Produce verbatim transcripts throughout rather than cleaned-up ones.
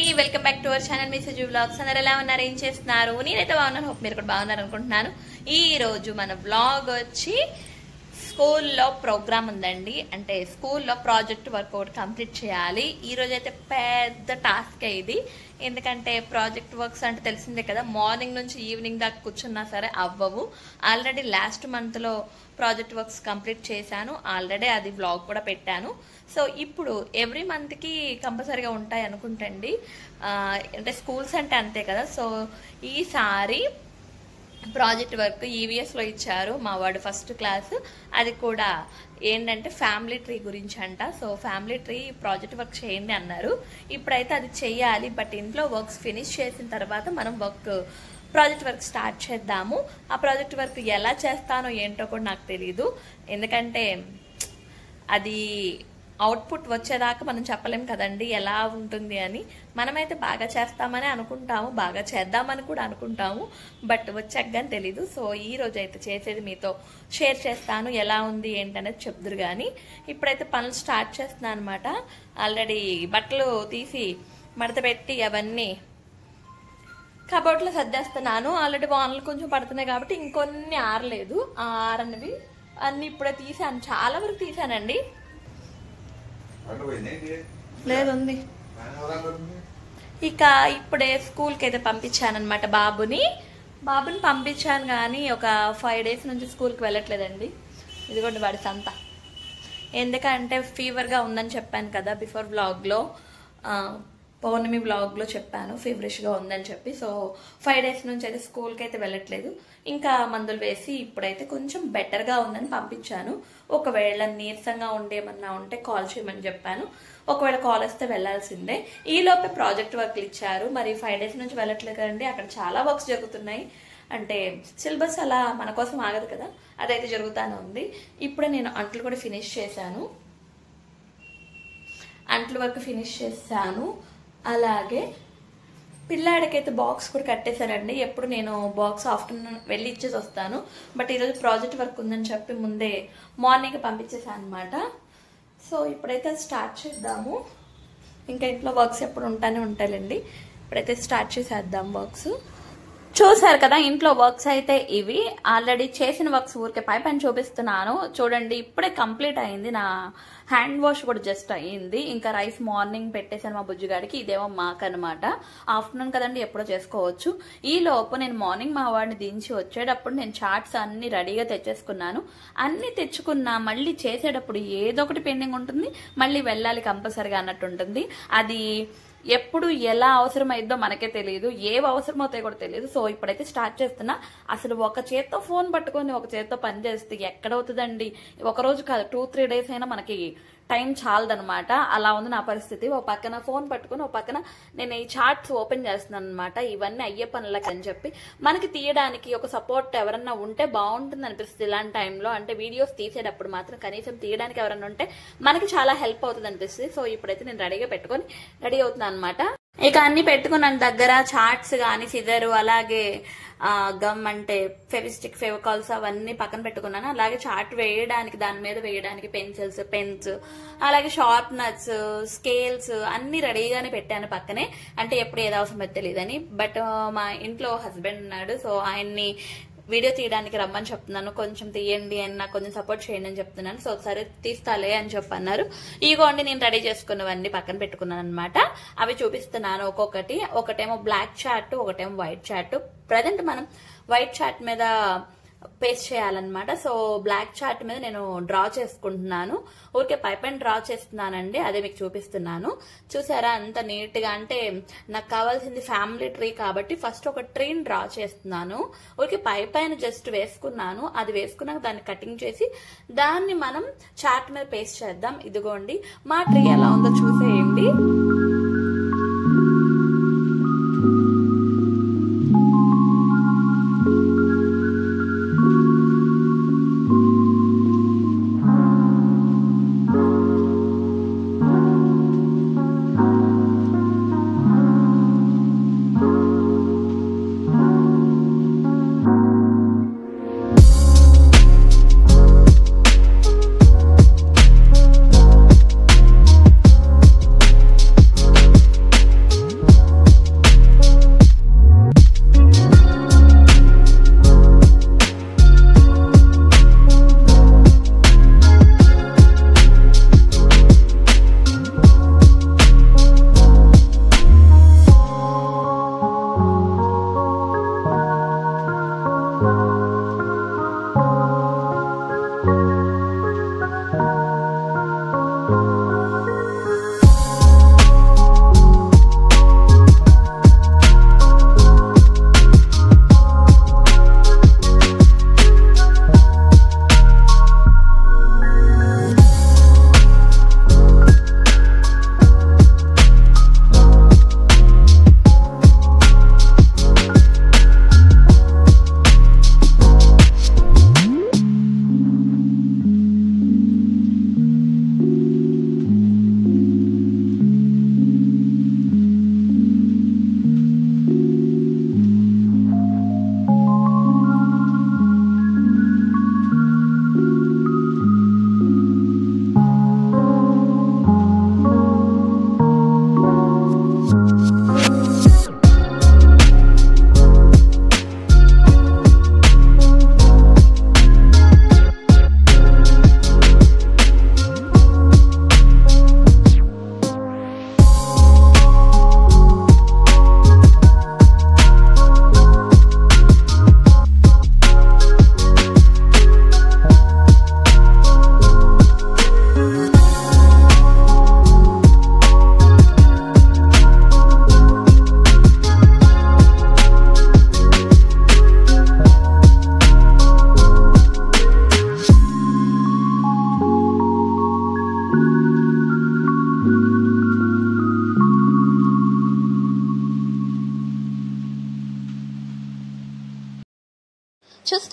Welcome back to our channel మీ Saju vlogs. అందరూ ఎలా ఉన్నారు, ఏం చేస్తున్నారు? నేనైతే బాగున్నాను, హోప్ మీరు కూడా బాగున్నారు అనుకుంటున్నాను. ఈ రోజు మన వ్లాగ్ వచ్చి స్కూల్లో ప్రోగ్రామ్ ఉందండి. అంటే స్కూల్లో ప్రాజెక్ట్ వర్క్ ఒకటి కంప్లీట్ చేయాలి. ఈ రోజు అయితే పెద్ద టాస్క్ ఇది. ఎందుకంటే ప్రాజెక్ట్ వర్క్స్ అంటే తెలిసిందే కదా, మార్నింగ్ నుంచి ఈవినింగ్ దాకా కూర్చున్నా సరే అవ్వవు. ఆల్రెడీ లాస్ట్ మంత్లో ప్రాజెక్ట్ వర్క్స్ కంప్లీట్ చేశాను, ఆల్రెడీ అది వ్లాగ్ కూడా పెట్టాను. సో ఇప్పుడు ఎవ్రీ మంత్కి కంపల్సరీగా ఉంటాయి అనుకుంటండి. అంటే స్కూల్స్ అంటే అంతే కదా. సో ఈసారి ప్రాజెక్ట్ వర్క్ ఈవీఎస్లో ఇచ్చారు. మా వాడు ఫస్ట్ క్లాస్, అది కూడా ఏంటంటే ఫ్యామిలీ ట్రీ గురించి అంట. So family tree project work చేయండి అన్నారు. ఇప్పుడైతే అది చెయ్యాలి. బట్ ఇంట్లో వర్క్స్ ఫినిష్ చేసిన తర్వాత మనం వర్క్ ప్రాజెక్ట్ వర్క్ స్టార్ట్ చేద్దాము. ఆ ప్రాజెక్ట్ వర్క్ ఎలా చేస్తానో ఏంటో కూడా నాకు తెలీదు. ఎందుకంటే అది అవుట్పుట్ వచ్చేదాకా మనం చెప్పలేం కదండి ఎలా ఉంటుంది అని. మనమైతే బాగా చేస్తామని అనుకుంటాము, బాగా చేద్దామని కూడా అనుకుంటాము, బట్ వచ్చాక తెలీదు. సో ఈ రోజు అయితే చేసేది మీతో షేర్ చేస్తాను, ఎలా ఉంది ఏంటనేది చెప్దురు. కానీ ఇప్పుడైతే పనులు స్టార్ట్ చేస్తున్నాను అనమాట. ఆల్రెడీ బట్టలు తీసి మడత పెట్టి అవన్నీ కబోర్డ్లో సర్దేస్తున్నాను. ఆల్రెడీ వానలు కొంచెం పడుతున్నాయి కాబట్టి ఇంకొన్ని ఆరలేదు. ఆ ఆరనివి అన్ని ఇప్పుడే తీసాను, చాలా వరకు తీసానండి. లేదు ఉంది. ఇక ఇప్పుడే స్కూల్కి అయితే పంపించాను అనమాట బాబుని. బాబుని పంపించాను కానీ ఒక ఫైవ్ డేస్ నుంచి స్కూల్కి వెళ్ళట్లేదండి. ఇదిగోండి వాడి సంత. ఎందుకంటే ఫీవర్గా ఉందని చెప్పాను కదా బిఫోర్ వ్లాగ్లో, పౌర్ణమి వ్లాగ్లో చెప్పాను ఫీవరిష్గా ఉందని చెప్పి. సో ఫైవ్ డేస్ నుంచి అయితే స్కూల్కి అయితే వెళ్ళట్లేదు. ఇంకా మందులు వేసి ఇప్పుడైతే కొంచెం బెటర్గా ఉందని పంపించాను. ఒకవేళ నీరసంగా ఉండేమన్నా ఉంటే కాల్ చేయమని చెప్పాను. ఒకవేళ కాల్ వస్తే వెళ్లాల్సిందే. ఈ లోపే ప్రాజెక్ట్ వర్క్లు ఇచ్చారు. మరి ఫైవ్ డేస్ నుంచి వెళ్ళట్లేదు కదండి, అక్కడ చాలా వర్క్స్ జరుగుతున్నాయి. అంటే సిలబస్ అలా మన కోసం ఆగదు కదా, అదైతే జరుగుతూనే ఉంది. ఇప్పుడే నేను అంట్లు కూడా ఫినిష్ చేశాను, అంట్ల వర్క్ ఫినిష్ చేశాను. అలాగే పిల్లాడికైతే బాక్స్ కూడా కట్టేశానండి. ఎప్పుడు నేను బాక్స్ ఆఫ్టర్నూన్ వెళ్ళి ఇచ్చేసి వస్తాను, బట్ ఈరోజు ప్రాజెక్ట్ వర్క్ ఉందని చెప్పి ముందే మార్నింగ్ పంపించేసాను అనమాట. సో ఇప్పుడైతే స్టార్ట్ చేద్దాము. ఇంకా ఇంట్లో వర్క్స్ ఎప్పుడు ఉంటానే ఉంటాయండి. ఇప్పుడైతే స్టార్ట్ చేసేద్దాం వర్క్స్. చూసారు కదా ఇంట్లో వర్క్స్ అయితే ఇవి. ఆల్రెడీ చేసిన వర్క్స్ ఊరికే పై పైన చూపిస్తున్నాను చూడండి. ఇప్పుడే కంప్లీట్ అయింది. నా హ్యాండ్ వాష్ కూడా జస్ట్ అయ్యింది. ఇంకా రైస్ మార్నింగ్ పెట్టేశాను మా బుజ్జిగాడికి. ఇదేమో మాకు అనమాట. ఆఫ్టర్నూన్ కదండి, ఎప్పుడో చేసుకోవచ్చు. ఈ లోపు నేను మార్నింగ్ మా వాడిని దించి వచ్చేటప్పుడు నేను చాట్స్ అన్ని రెడీగా తెచ్చేసుకున్నాను. అన్ని తెచ్చుకున్నా మళ్ళీ చేసేటప్పుడు ఏదో ఒకటి పెండింగ్ ఉంటుంది, మళ్ళీ వెళ్ళాలి కంపల్సరిగా అన్నట్టు ఉంటుంది. అది ఎప్పుడు ఎలా అవసరమైద్దో మనకే తెలియదు, ఏవి అవసరమవుతాయో కూడా తెలియదు. సో ఇప్పుడైతే స్టార్ట్ చేస్తున్నా. అసలు ఒక చేత్తో ఫోన్ పట్టుకొని ఒక చేత్తో పని చేస్తే ఎక్కడవుతుందండి? ఒక రోజు కాదు, టూ త్రీ డేస్ అయినా మనకి టైం చాలదనమాట. అలా ఉంది నా పరిస్థితి. ఒక పక్కన ఫోన్ పట్టుకుని ఒక పక్కన నేను ఈ చార్ట్స్ ఓపెన్ చేస్తున్నాను అనమాట. ఇవన్నీ అయ్యే పనులకి అని చెప్పి మనకి తీయడానికి ఒక సపోర్ట్ ఎవరన్నా ఉంటే బాగుంటుంది అనిపిస్తుంది ఇలాంటి టైంలో. అంటే వీడియోస్ తీసేటప్పుడు మాత్రం కనీసం తీయడానికి ఎవరన్నా ఉంటే మనకి చాలా హెల్ప్ అవుతుంది అనిపిస్తుంది. సో ఇప్పుడైతే నేను రెడీగా పెట్టుకొని రెడీ అవుతున్నాను అనమాట. ఇక అన్ని పెట్టుకున్నాను దగ్గర, చార్ట్స్ కానీ సిజరు, అలాగే గమ్ అంటే ఫెవిస్టిక్, ఫెవికాల్స్ అవన్నీ పక్కన పెట్టుకున్నాను. అలాగే చార్ట్ వేయడానికి, దాని మీద వేయడానికి పెన్సిల్స్, పెన్స్, అలాగే షార్ప్నర్స్, స్కేల్స్ అన్ని రెడీగానే పెట్టాను పక్కనే. అంటే ఎప్పుడు ఏదో అవసరం తెలియదని. బట్ మా ఇంట్లో హస్బెండ్ ఉన్నాడు, సో ఆయన్ని వీడియో తీయడానికి రమ్మని చెప్తున్నాను. కొంచెం తీయండి అని, నాకు కొంచెం సపోర్ట్ చేయండి అని చెప్తున్నాను. సో సరే తీస్తాలే అని చెప్పన్నారు. ఇగోండి నేను రెడీ చేసుకున్నవన్నీ పక్కన పెట్టుకున్నాను అనమాట. అవి చూపిస్తున్నాను ఒక్కొక్కటి. ఒకటేమో బ్లాక్ చార్ట్, ఒకటేమో వైట్ చార్ట్. ప్రజెంట్ మనం వైట్ చార్ట్ మీద పేస్ట్ చేయాలన్నమాట. సో బ్లాక్ చార్ట్ మీద నేను డ్రా చేసుకుంటున్నాను. ఊరికే పై పైన డ్రా చేస్తున్నానండి, అదే మీకు చూపిస్తున్నాను. చూసారా అంత నీట్ గా. అంటే నాకు కావాల్సింది ఫ్యామిలీ ట్రీ కాబట్టి ఫస్ట్ ఒక ట్రీని డ్రా చేస్తున్నాను. ఊరికే పై పైన జస్ట్ వేసుకున్నాను. అది వేసుకున్నాక దాన్ని కటింగ్ చేసి దాన్ని మనం చార్ట్ మీద పేస్ట్ చేద్దాం. ఇదిగోండి మా ట్రీ ఎలా ఉందో చూసేయండి.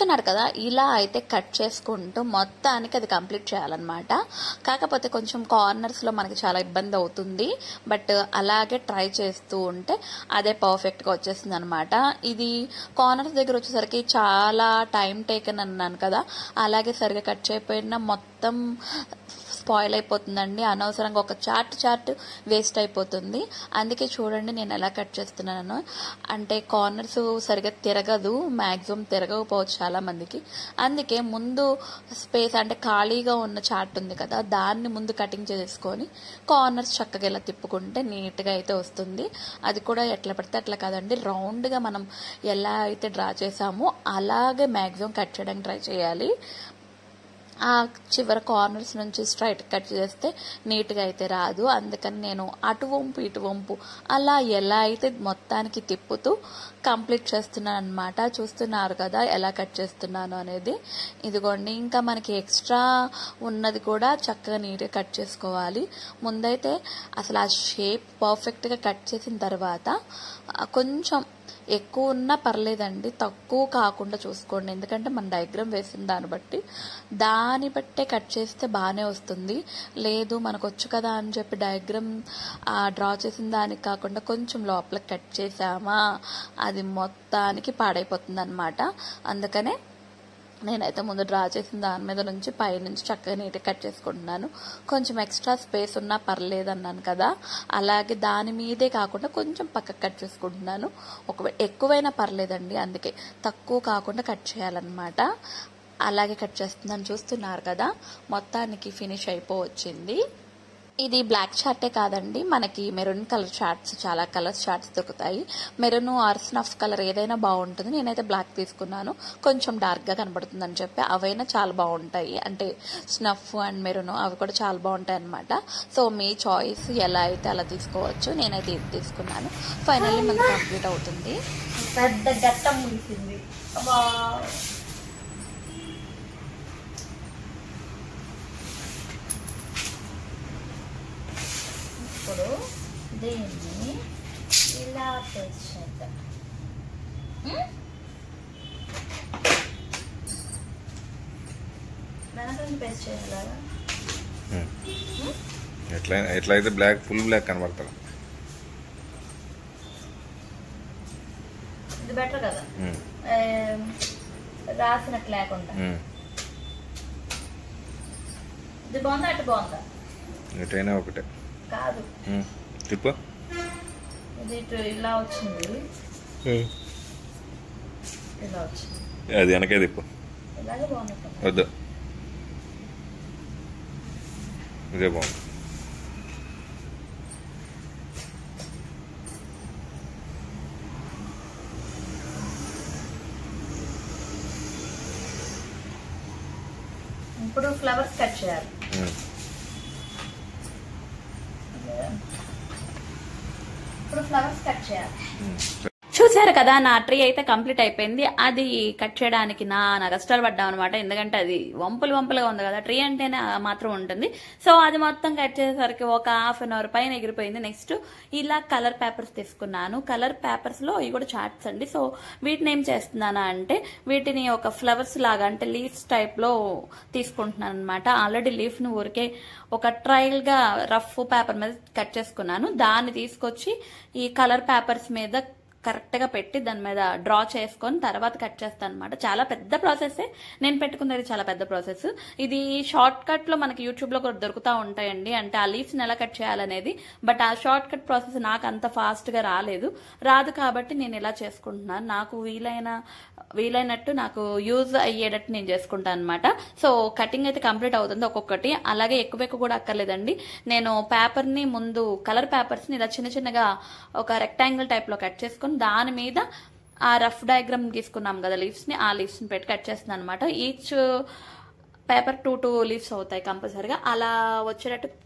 చూస్తున్నారు కదా, ఇలా అయితే కట్ చేసుకుంటూ మొత్తానికి అది కంప్లీట్ చేయాలన్నమాట. కాకపోతే కొంచెం కార్నర్స్లో మనకి చాలా ఇబ్బంది అవుతుంది, బట్ అలాగే ట్రై చేస్తూ ఉంటే అదే పర్ఫెక్ట్గా వచ్చేస్తుంది అనమాట. ఇది కార్నర్స్ దగ్గర వచ్చేసరికి చాలా టైం టేకన్ అన్నాను కదా, అలాగే సరిగా కట్ చేయకపోయినా మొత్తం స్పాయిల్ అయిపోతుందండి. అనవసరంగా ఒక చార్ట్ చార్ట్ వేస్ట్ అయిపోతుంది. అందుకే చూడండి నేను ఎలా కట్ చేస్తున్నాను అంటే, కార్నర్స్ సరిగా తిరగదు, మ్యాక్సిమం తిరగకపోవచ్చు చాలా మందికి. అందుకే ముందు స్పేస్ అంటే ఖాళీగా ఉన్న చార్ట్ ఉంది కదా, దాన్ని ముందు కటింగ్ చేసుకొని కార్నర్స్ చక్కగా ఇలా తిప్పుకుంటే నీట్గా అయితే వస్తుంది. అది కూడా ఎట్లా పడితే అట్లా కాదండి, రౌండ్గా మనం ఎలా అయితే డ్రా చేసామో అలాగే మ్యాక్సిమం కట్ చేయడానికి ట్రై చేయాలి. ఆ చివరి కార్నర్స్ నుంచి స్ట్రైట్ కట్ చేస్తే నీట్గా అయితే రాదు. అందుకని నేను అటు వంపు ఇటు వంపు అలా ఎలా అయితే మొత్తానికి తిప్పుతూ కంప్లీట్ చేస్తున్నాను అనమాట. చూస్తున్నారు కదా ఎలా కట్ చేస్తున్నాను అనేది. ఇదిగోండి, ఇంకా మనకి ఎక్స్ట్రా ఉన్నది కూడా చక్కగా నీట్గా కట్ చేసుకోవాలి. ముందైతే అసలు ఆ షేప్ పర్ఫెక్ట్గా కట్ చేసిన తర్వాత కొంచెం ఎక్కువ ఉన్నా పర్లేదండి, తక్కువ కాకుండా చూసుకోండి. ఎందుకంటే మన డయాగ్రామ్ వేసిన దాన్ని బట్టి దాన్ని బట్టే కట్ చేస్తే బాగానే వస్తుంది. లేదు మనకు వచ్చు కదా అని చెప్పి డయాగ్రామ్ డ్రా చేసిన దానికి కాకుండా కొంచెం లోపలికి కట్ చేసామా అది మొత్తానికి పాడైపోతుంది అనమాట. అందుకనే నేనైతే ముందు డ్రా చేసిన దాని మీద నుంచి పైనుంచి చక్కగా నీట్గా కట్ చేసుకుంటున్నాను. కొంచెం ఎక్స్ట్రా స్పేస్ ఉన్నా పర్లేదు అన్నాను కదా, అలాగే దాని మీదే కాకుండా కొంచెం పక్కకు కట్ చేసుకుంటున్నాను. ఒకవేళ ఎక్కువైనా పర్లేదండి, అందుకే తక్కువ కాకుండా కట్ చేయాలన్నమాట. అలాగే కట్ చేస్తున్నాను. చూస్తున్నారు కదా మొత్తానికి ఫినిష్ అయిపోవచ్చింది. ఇది బ్లాక్ చార్టే కాదండి, మనకి మెరూన్ కలర్ చార్ట్స్ చాలా కలర్స్ చార్ట్స్ దొరుకుతాయి. మెరూన్ ఆర్ స్నఫ్ కలర్ ఏదైనా బాగుంటుంది. నేనైతే బ్లాక్ తీసుకున్నాను, కొంచెం డార్క్గా కనబడుతుంది అని చెప్పి. అవైనా చాలా బాగుంటాయి, అంటే స్నఫ్ అండ్ మెరూన్ అవి కూడా చాలా బాగుంటాయి అనమాట. సో మీ చాయిస్ ఎలా అయితే అలా తీసుకోవచ్చు. నేనైతే ఇది తీసుకున్నాను. ఫైనల్లీ మనకి కంప్లీట్ అవుతుంది. పెద్ద గట్టం ముగిసింది. ఇప్పుడు దీన్ని ఇలా పేస్ట్ చేద్దాం. దాని పేస్ట్ చేయాలి. ఎట్లా ఎట్లయితే బ్లాక్ ఫుల్ బ్లాక్ కనబడతారు. ఇది బెటర్ కదా రాసినట్టు లేకుండా. ఇది బాగుందా అటు బాగుందా? ఎటైనా ఒకటే కాదు తిప్పు. ఇది ఇటు ఇలా వచ్చింది, ఇలా వచ్చింది, అది వెనకే తిప్పు. ఇలాగే బాగుంది. వద్దు, ఇదే బాగుంది. ఇప్పుడు ఫ్లవర్స్ కట్ చేయాలి. ఇప్పుడు ఫ్లవర్స్ కట్ చేయాలి. చూసారు కదా, నా ట్రీ అయితే కంప్లీట్ అయిపోయింది. అది కట్ చేయడానికి నా నా కష్టాలు పడ్డాం అనమాట. ఎందుకంటే అది వంపులు వంపులుగా ఉంది కదా, ట్రీ అంటేనే మాత్రం ఉంటుంది. సో అది మొత్తం కట్ చేసేసరికి ఒక హాఫ్ అన్ అవర్ పైన ఎగిరిపోయింది. నెక్స్ట్ ఇలా కలర్ పేపర్స్ తీసుకున్నాను. కలర్ పేపర్స్ లో ఇవి కూడా చార్ట్స్ అండి. సో వీటిని ఏం చేస్తున్నానా అంటే, వీటిని ఒక ఫ్లవర్స్ లాగా అంటే లీవ్స్ టైప్ లో తీసుకుంటున్నాను అనమాట. ఆల్రెడీ లీఫ్ ను ఊరికే ఒక ట్రయల్ గా రఫ్ పేపర్ మీద కట్ చేసుకున్నాను. దాన్ని తీసుకొచ్చి ఈ కలర్ పేపర్స్ మీద కరెక్ట్ గా పెట్టి దాని మీద డ్రా చేసుకొని తర్వాత కట్ చేస్తాను అనమాట. చాలా పెద్ద ప్రాసెస్, నేను పెట్టుకున్నది చాలా పెద్ద ప్రాసెస్. ఇది షార్ట్ కట్ లో మనకి యూట్యూబ్ లో కూడా దొరుకుతూ ఉంటాయండి, అంటే ఆ లీవ్స్ ని ఎలా కట్ చేయాలనేది. బట్ ఆ షార్ట్ కట్ ప్రాసెస్ నాకు అంత ఫాస్ట్ గా రాలేదు రాదు కాబట్టి నేను ఇలా చేసుకుంటున్నాను. నాకు వీలైన వీలైనట్టు నాకు యూజ్ అయ్యేటట్టు నేను చేసుకుంటాను అనమాట. సో కటింగ్ అయితే కంప్లీట్ అవుతుంది ఒక్కొక్కటి. అలాగే ఎక్కువ ఎక్కువ కూడా అక్కర్లేదండి. నేను పేపర్ ని ముందు కలర్ పేపర్స్ ని ఇలా చిన్న చిన్నగా ఒక రెక్టాంగిల్ టైప్ లో కట్ చేసుకుని దాని మీద ఆ రఫ్ డయాగ్రామ్ తీసుకున్నాం కదా లీవ్స్ ని, ఆ లీవ్స్ ని పెట్టి కట్ చేస్తున్నాను అనమాట. Each paper two two leaves అవుతాయి కంపల్సరీగా. అలా వచ్చేటట్టు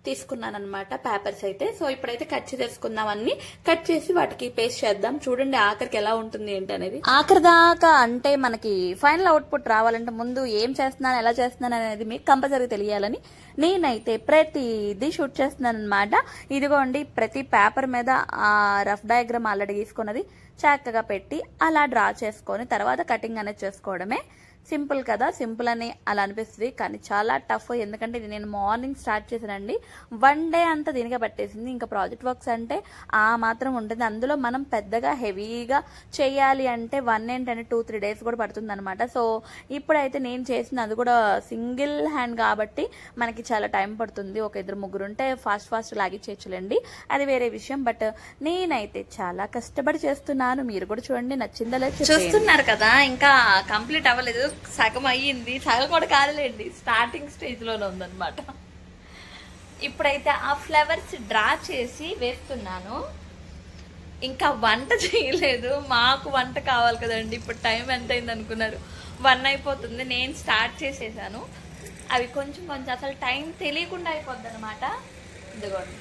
తీసుకున్నాను అనమాట పేపర్స్ అయితే. సో ఇప్పుడైతే కట్ చేసేసుకుందాం, అన్ని కట్ చేసి వాటికి పేస్ట్ చేద్దాం. చూడండి ఆఖరికి ఎలా ఉంటుంది ఏంటి అనేది. ఆఖరి దాకా అంటే మనకి ఫైనల్ అవుట్పుట్ రావాలంటే ముందు ఏం చేస్తున్నాను, ఎలా చేస్తున్నాను అనేది మీకు కంపల్సరీగా తెలియాలని నేనైతే ప్రతిదీ షూట్ చేస్తున్నాను అనమాట. ఇదిగోండి ప్రతి పేపర్ మీద ఆ రఫ్ డయాగ్రామ్ ఆల్రెడీ గీసుకున్నది చక్కగా పెట్టి అలా డ్రా చేసుకొని తర్వాత కటింగ్ అనేది చేసుకోవడమే. సింపుల్ కదా, సింపుల్ అని అలా అనిపిస్తుంది కానీ చాలా టఫ్. ఎందుకంటే ఇది నేను మార్నింగ్ స్టార్ట్ చేశానండి, వన్ డే అంతా దీనిగా పట్టేసింది. ఇంకా ప్రాజెక్ట్ వర్క్స్ అంటే ఆ మాత్రం ఉంటుంది. అందులో మనం పెద్దగా హెవీగా చేయాలి అంటే వన్ ఏంటంటే టూ త్రీ డేస్ కూడా పడుతుంది అనమాట. సో ఇప్పుడైతే నేను చేసిన అది కూడా సింగిల్ హ్యాండ్ కాబట్టి మనకి చాలా టైం పడుతుంది. ఒక ఇద్దరు ముగ్గురు ఉంటే ఫాస్ట్ ఫాస్ట్ లాగిచ్చేయచ్చులేండి, అది వేరే విషయం. బట్ నేనైతే చాలా కష్టపడి చేస్తున్నాను. మీరు కూడా చూడండి, నచ్చిందా లేదు చూస్తున్నారు కదా. ఇంకా కంప్లీట్ అవ్వలేదు, సగం అయ్యింది, సగం కూడా కాలేండి, స్టార్టింగ్ స్టేజ్ లోనే ఉందన్నమాట. ఇప్పుడైతే ఆ ఫ్లవర్స్ డ్రా చేసి వేస్తున్నాను. ఇంకా వంట చేయలేదు, మాకు వంట కావాలి కదండి. ఇప్పుడు టైం ఎంత అయింది అనుకున్నారు, వన్ అయిపోతుంది. నేను స్టార్ట్ చేసేసాను, అవి కొంచెం కొంచెం అసలు టైం తెలియకుండా అయిపోద్ది అనమాట. ఇదిగోండి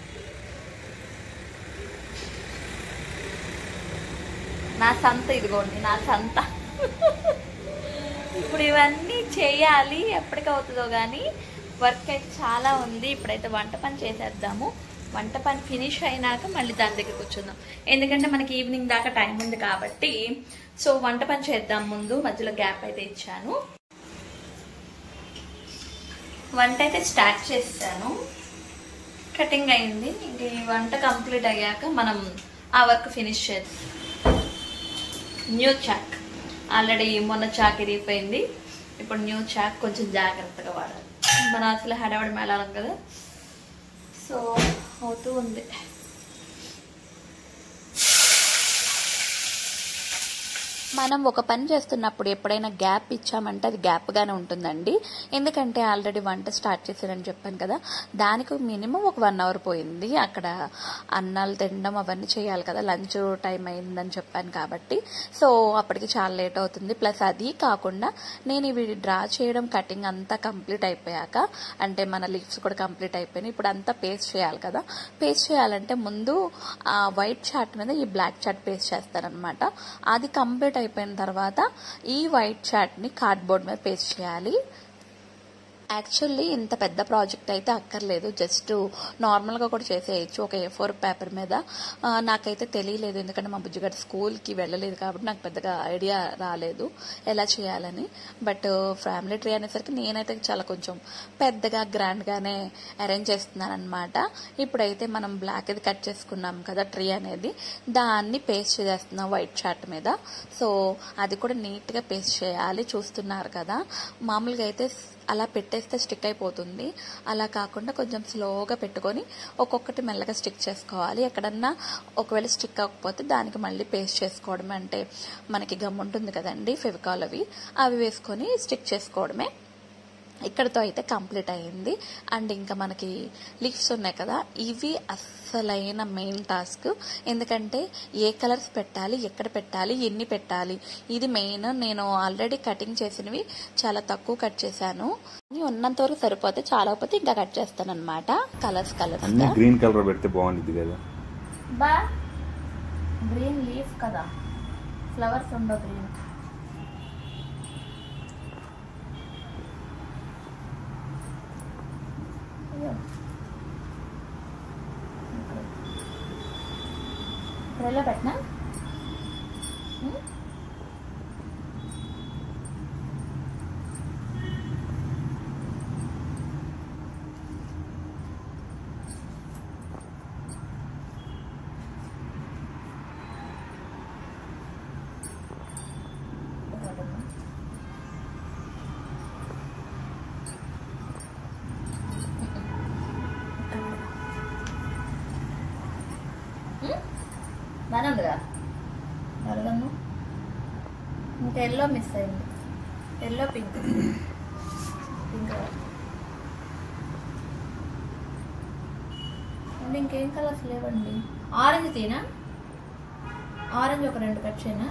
నా సంత, ఇదిగోండి నా సంత. ఇప్పుడు ఇవన్నీ చేయాలి, ఎప్పటికవుతుందో కానీ వర్క్ అయితే చాలా ఉంది. ఇప్పుడైతే వంట పని చేసేద్దాము. వంట పని ఫినిష్ అయినాక మళ్ళీ దాని దగ్గర కూర్చుందాం, ఎందుకంటే మనకి ఈవినింగ్ దాకా టైం ఉంది కాబట్టి. సో వంట పని చేద్దాం ముందు, మధ్యలో గ్యాప్ అయితే ఇచ్చాను. వంట అయితే స్టార్ట్ చేస్తాను, కటింగ్ అయింది. ఇంక ఈ వంట కంప్లీట్ అయ్యాక మనం ఆ వర్క్ ఫినిష్ చేద్దాం. న్యూ చాక్ ఆల్రెడీ మొన్న చాక్ ఇరిగిపోయింది, ఇప్పుడు న్యూ చాక్ కొంచెం జాగ్రత్తగా వాడాలి. మన అసలు హడావడి మేళాలం కదా, సో అవుతూ ఉంది. మనం ఒక పని చేస్తున్నప్పుడు ఎప్పుడైనా గ్యాప్ ఇచ్చామంటే అది గ్యాప్గానే ఉంటుందండి. ఎందుకంటే ఆల్రెడీ వంట స్టార్ట్ చేశారని చెప్పాను కదా, దానికి మినిమం ఒక వన్ అవర్ పోయింది. అక్కడ అన్నాలు తినడం అవన్నీ చేయాలి కదా, లంచ్ టైం అయిందని చెప్పాను కాబట్టి. సో అప్పటికి చాలా లేట్ అవుతుంది. ప్లస్ అది కాకుండా నేను ఇవి డ్రా చేయడం కటింగ్ అంతా కంప్లీట్ అయిపోయాక, అంటే మన లీవ్స్ కూడా కంప్లీట్ అయిపోయినాయి. ఇప్పుడు అంతా పేస్ట్ చేయాలి కదా. పేస్ట్ చేయాలంటే ముందు ఆ వైట్ చార్ట్ మీద ఈ బ్లాక్ చార్ట్ పేస్ట్ చేస్తానన్నమాట. అది కంప్లీట్ అయిపోయిన తర్వాత ఈ వైట్ చార్ట్ ని కార్డ్బోర్డ్ మీద పేస్ట్ చేయాలి. యాక్చువల్లీ ఇంత పెద్ద ప్రాజెక్ట్ అయితే అక్కర్లేదు, జస్ట్ నార్మల్గా కూడా చేసేయచ్చు ఒక ఏ ఫోర్ పేపర్ మీద. నాకైతే తెలియలేదు, ఎందుకంటే మా బుజ్జిగారు స్కూల్కి వెళ్ళలేదు కాబట్టి నాకు పెద్దగా ఐడియా రాలేదు ఎలా చేయాలని. బట్ ఫ్యామిలీ ట్రీ అనేసరికి నేనైతే చాలా కొంచెం పెద్దగా గ్రాండ్గానే అరేంజ్ చేస్తున్నాను అనమాట. ఇప్పుడైతే మనం బ్లాక్ అది కట్ చేసుకున్నాం కదా ట్రీ అనేది, దాన్ని పేస్ట్ చేస్తున్నాం వైట్ చార్ట్ మీద. సో అది కూడా నీట్గా పేస్ట్ చేయాలి. చూస్తున్నారు కదా, మామూలుగా అయితే అలా పెట్టేస్తే స్టిక్ అయిపోతుంది, అలా కాకుండా కొంచెం స్లోగా పెట్టుకొని ఒక్కొక్కటి మెల్లగా స్టిక్ చేసుకోవాలి. ఎక్కడన్నా ఒకవేళ స్టిక్ అవ్వకపోతే దానికి మళ్ళీ పేస్ట్ చేసుకోవడమే, అంటే మనకి గమ్ ఉంటుంది కదండి ఫెవికాల్, అవి అవి వేసుకొని స్టిక్ చేసుకోవడమే. ఇక్కడతో అయితే కంప్లీట్ అయ్యింది. అండ్ ఇంకా మనకి లీవ్స్ ఉన్నాయి కదా, ఇవి అస్సలైన మెయిన్ టాస్క్. ఎందుకంటే ఏ కలర్స్ పెట్టాలి, ఎక్కడ పెట్టాలి, ఎన్ని పెట్టాలి, ఇది మెయిన్. నేను ఆల్రెడీ కటింగ్ చేసినవి చాలా తక్కువ కట్ చేశాను, ఉన్నంత వరకు సరిపోతే, చాలా పోతే ఇంకా కట్ చేస్తాను అనమాట. కలర్స్ కలర్స్ గ్రీన్ కలర్ పెడితే బాగుంటుంది కదా. బా గ్రీన్ లీఫ్ కదా, ఫ్లవర్స్ ఉండవు గ్రీన్. ట్రేలో పెట్టినా బాగానే ఉందిగా అరగను. ఇంకా ఎల్లో మిస్ అయింది, ఎల్లో పింక్ పింక్ అండి. ఇంకేం కలర్స్ లేవండి. ఆరెంజ్ తీనా, ఆరెంజ్ ఒక రెండు కట్ చేయనా,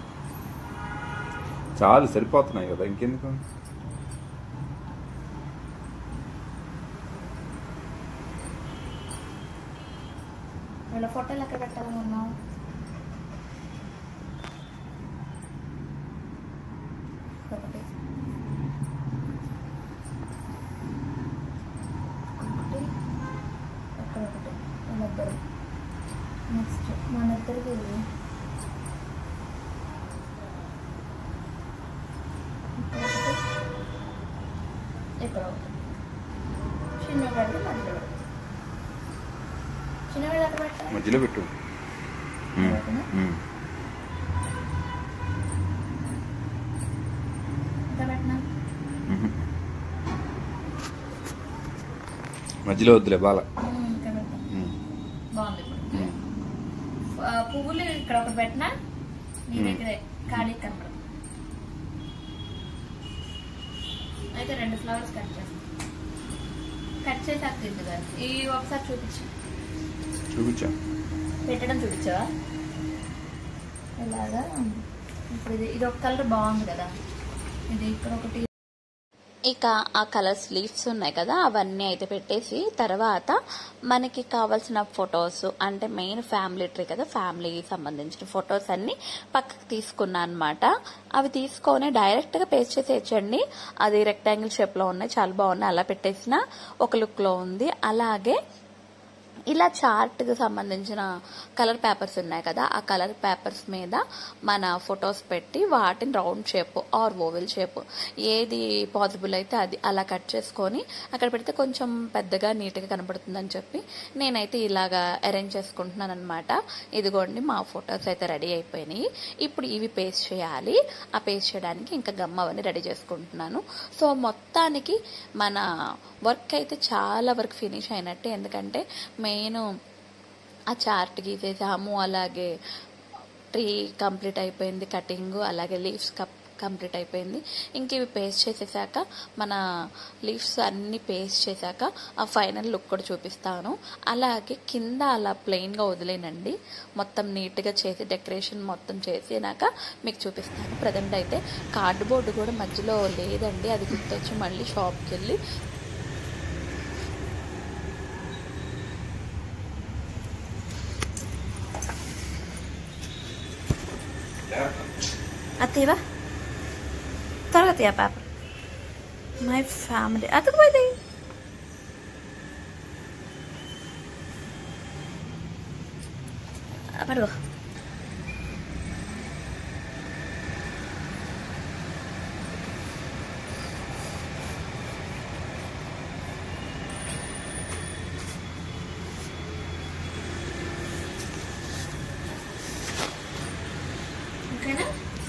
చాలు సరిపోతున్నాయి కదా, ఇంకెందుకు. వీళ్ళ ఫోటోలు ఎక్కడ పెట్టాలనుకున్నావు? ఒకటి ఒకటి అక్కడ ఒకటి వీళ్ళిద్దరు. నెక్స్ట్ మన ఇద్దరికి ఇది ఇక్కడ ఒకటి ఇక్కడ ఒకటి. చిన్నవాడి మధ్యలో చిన్నవాడి అక్కడ పెట్టాలి. మధ్యలో పెట్టు. మధ్యలో వద్దులే బాల. బాగుంది. పువ్వులు ఇక్కడ ఒకటి పెట్టినా నీ దగ్గరే ఖాళీ కనపడదు. అయితే రెండు ఫ్లవర్స్ కట్ చేస్తాను. కట్ చేసాక తింటుందా? ఇవి ఒకసారి చూపించు. చూపించా పెట్టడం చూపించావా? ఇలాగా ఇప్పుడు ఇది ఇది ఒక కలర్ బాగుంది కదా, ఇది ఇక్కడ ఒకటి. ఇక ఆ కలర్స్ లీవ్స్ ఉన్నాయి కదా, అవన్నీ అయితే పెట్టేసి తర్వాత మనకి కావాల్సిన ఫొటోస్ అంటే మెయిన్ ఫ్యామిలీ ట్రీ కదా, ఫ్యామిలీకి సంబంధించిన ఫొటోస్ అన్ని పక్కకు తీసుకున్నా అనమాట. అవి తీసుకొని డైరెక్ట్గా పేస్ట్ చేసేయచ్చండి. అది రెక్టాంగిల్ షేప్లో ఉన్నాయి, చాలా బాగున్నాయి. అలా పెట్టేసిన ఒక లుక్లో ఉంది. అలాగే ఇలా చార్ట్కి సంబంధించిన కలర్ పేపర్స్ ఉన్నాయి కదా, ఆ కలర్ పేపర్స్ మీద మన ఫొటోస్ పెట్టి వాటిని round shape or oval shape ఏది పాసిబుల్ అయితే అది అలా కట్ చేసుకొని అక్కడ పెడితే కొంచెం పెద్దగా నీట్గా కనబడుతుందని చెప్పి నేనైతే ఇలాగా అరేంజ్ చేసుకుంటున్నాను అనమాట. ఇదిగోండి మా ఫొటోస్ అయితే రెడీ అయిపోయినాయి. ఇప్పుడు ఇవి పేస్ట్ చేయాలి. ఆ పేస్ట్ చేయడానికి ఇంకా గమ్ అవన్నీ రెడీ చేసుకుంటున్నాను. సో మొత్తానికి మన వర్క్ అయితే చాలా వరకు ఫినిష్ అయినట్టే. ఎందుకంటే మెయిన్ ఆ చార్ట్ గీసేసాము, అలాగే ట్రీ కంప్లీట్ అయిపోయింది, కటింగ్, అలాగే లీవ్స్ కప్ కంప్లీట్ అయిపోయింది. ఇంక ఇవి పేస్ట్ చేసేసాక మన లీవ్స్ అన్నీ పేస్ట్ చేశాక ఆ ఫైనల్ లుక్ కూడా చూపిస్తాను. అలాగే కింద అలా ప్లెయిన్గా వదిలేనండి, మొత్తం నీట్గా చేసి డెకరేషన్ మొత్తం చేసినాక మీకు చూపిస్తాను. ప్రజెంట్ అయితే కార్డ్బోర్డు కూడా మధ్యలో లేదండి, అది గుర్తొచ్చి మళ్ళీ షాప్కి వెళ్ళి అతీవా త్వరగా తీయ పేపర్. My family అతుకుపోయింది. పడుకో. ఓకేనా?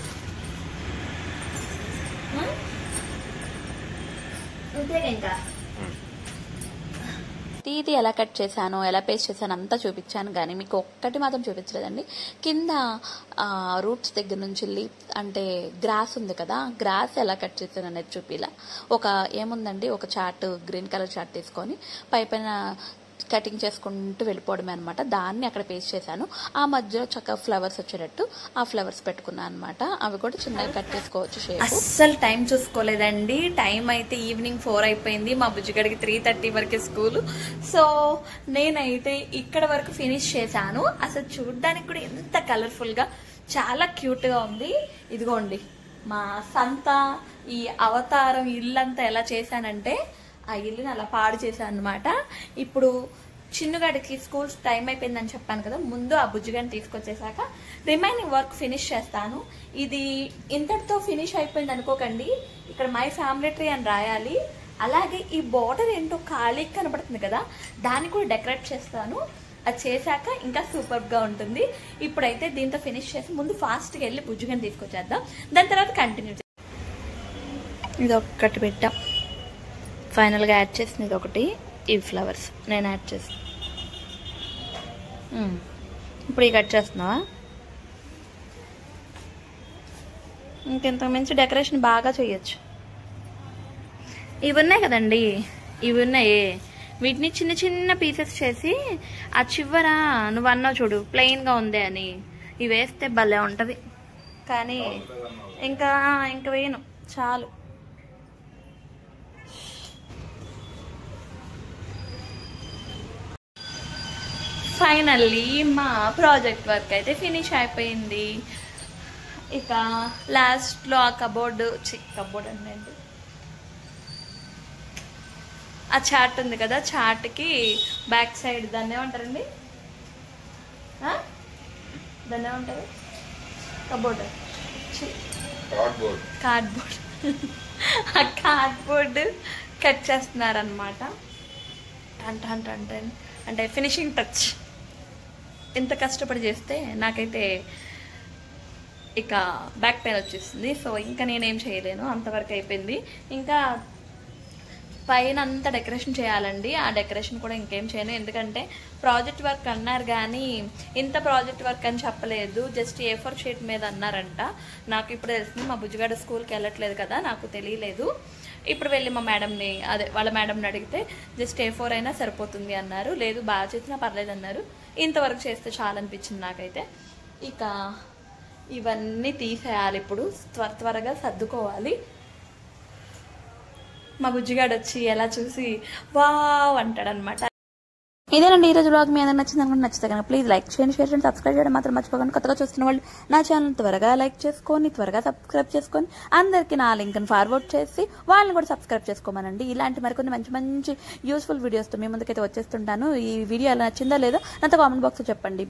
ఇంకా ఇది ఎలా కట్ చేశాను, ఎలా పేస్ట్ చేశాను అంతా చూపించాను, కానీ మీకు ఒక్కటి మాత్రం చూపించలేదండి. కింద రూట్స్ దగ్గర నుంచి లీప్ అంటే గ్రాస్ ఉంది కదా, గ్రాస్ ఎలా కట్ చేశాను అనేది చూపిలా. ఒక ఏముందండి, ఒక చార్ట్ గ్రీన్ కలర్ చార్ట్ తీసుకొని పై పైన కటింగ్ చేసుకుంటూ వెళ్ళిపోవడమే అనమాట. దాన్ని అక్కడ పేస్ట్ చేశాను. ఆ మధ్యలో చక్కగా ఫ్లవర్స్ వచ్చేటట్టు ఆ ఫ్లవర్స్ పెట్టుకున్నాను అనమాట. అవి కూడా చిన్నగా కట్ చేసుకోవచ్చు షేప్. అస్సలు టైం చూసుకోలేదండి. టైం అయితే ఈవినింగ్ ఫోర్ అయిపోయింది. మా బుజ్జిగడికి త్రీ థర్టీ వరకే స్కూల్. సో నేనైతే ఇక్కడ వరకు ఫినిష్ చేశాను. అసలు చూడడానికి కూడా ఎంత కలర్ఫుల్గా చాలా క్యూట్గా ఉంది. ఇదిగోండి మా సంత ఈ అవతారం ఇల్లంతా ఎలా చేశానంటే ఆ ఇల్లుని అలా పాడు చేశాను అనమాట. ఇప్పుడు చిన్నగాడికి స్కూల్ టైం అయిపోయిందని చెప్పాను కదా, ముందు ఆ బుజ్జిగాని తీసుకొచ్చేసాక రిమైనింగ్ వర్క్ ఫినిష్ చేస్తాను. ఇది ఇంతటితో ఫినిష్ అయిపోయింది అనుకోకండి, ఇక్కడ మై ఫ్యామిలీ ట్రీ అని రాయాలి. అలాగే ఈ బార్డర్ ఏంటో ఖాళీ కనబడుతుంది కదా, దాన్ని కూడా డెకరేట్ చేస్తాను. అది చేశాక ఇంకా సూపర్గా ఉంటుంది. ఇప్పుడైతే దీంతో ఫినిష్ చేసి ముందు ఫాస్ట్గా వెళ్ళి బుజ్జిగాని తీసుకొచ్చేద్దాం, దాని తర్వాత కంటిన్యూ. ఇది ఒక్కటి పెట్టాం, ఫైనల్గా యాడ్ చేసింది ఇది ఒకటి. ఈ ఫ్లవర్స్ నేను యాడ్ చేస్తాను. ఇప్పుడు ఈ కట్ చేస్తున్నావా? ఇంకెంతకు మించి డెకరేషన్ బాగా చేయొచ్చు. ఇవి ఉన్నాయి కదండి, ఇవి ఉన్నాయి, వీటిని చిన్న చిన్న పీసెస్ చేసి ఆ చివర నువ్వు అన్నావు చూడు ప్లెయిన్గా ఉంది అని, ఇవి వేస్తే భలే ఉంటుంది. కానీ ఇంకా ఇంకా వేయను, చాలు. ఫైనల్లీ మా ప్రాజెక్ట్ వర్క్ అయితే ఫినిష్ అయిపోయింది. ఇక లాస్ట్లో ఆ కబోర్డు చి కబోర్డ్ అండి ఆ చార్ట్ ఉంది కదా, చార్ట్కి బ్యాక్ సైడ్ దాన్ని ఏమంటారండి, దాన్ని ఏమంటారు, కబోర్డ్ కార్డ్బోర్డ్ కార్డ్బోర్డ్ ఆ కార్డ్బోర్డ్ కట్ చేస్తున్నారనమాట. అంటే అంటే అంటే అంటే ఫినిషింగ్ టచ్. ఇంత కష్టపడి చేస్తే నాకైతే ఇక బ్యాక్ పెయిన్ వచ్చేసింది. సో ఇంకా నేనేం చేయలేను, అంతవరకు అయిపోయింది. ఇంకా పైన అంతా డెకరేషన్ చేయాలండి. ఆ డెకరేషన్ కూడా ఇంకేం చేయను, ఎందుకంటే ప్రాజెక్ట్ వర్క్ అన్నారు కానీ ఇంత ప్రాజెక్ట్ వర్క్ అని చెప్పలేదు. జస్ట్ ఏ ఫోర్ షీట్ మీద అన్నారంట. నాకు ఇప్పుడు తెలిసింది, మా బుజ్జిగాడు స్కూల్కి వెళ్ళట్లేదు కదా, నాకు తెలియలేదు. ఇప్పుడు వెళ్ళి మా మేడంని అదే వాళ్ళ మేడంని అడిగితే జస్ట్ ఏ ఫోర్ అయినా సరిపోతుంది అన్నారు. లేదు బాగా చేసినా పర్లేదు అన్నారు. ఇంతవరకు చేస్తే చాలా అనిపించింది నాకైతే. ఇక ఇవన్నీ తీసేయాలి ఇప్పుడు, త్వర త్వరగా సర్దుకోవాలి. మా బుజ్జిగాడు వచ్చి ఎలా చూసి వావ్ అంటాడనమాట. ఇదేనండి ఈరోజు బ్లాగ్. మీ అందరికి నచ్చింది అనుకుంటే నచ్చితే కనుక ప్లీజ్ లైక్ చేయండి, షేర్ చేయండి, సబ్స్క్రైబ్ చేయడం మాత్రం మర్చిపోకండి. కొత్తగా చూస్తున్న వాళ్ళు నా ఛానల్ త్వరగా లైక్ చేసుకొని త్వరగా సబ్స్క్రైబ్ చేసుకొని అందరికీ నా లింక్ని ఫార్వర్డ్ చేసి వాళ్ళని కూడా సబ్స్క్రైబ్ చేసుకోమనండి. ఇలాంటి మరికొన్ని మంచి మంచి యూస్ఫుల్ వీడియోస్తో మీ ముందుకైతే వచ్చేస్తుంటాను. ఈ వీడియో ఎలా నచ్చిందో లేదో నాతో కామెంట్ బాక్స్లో చెప్పండి.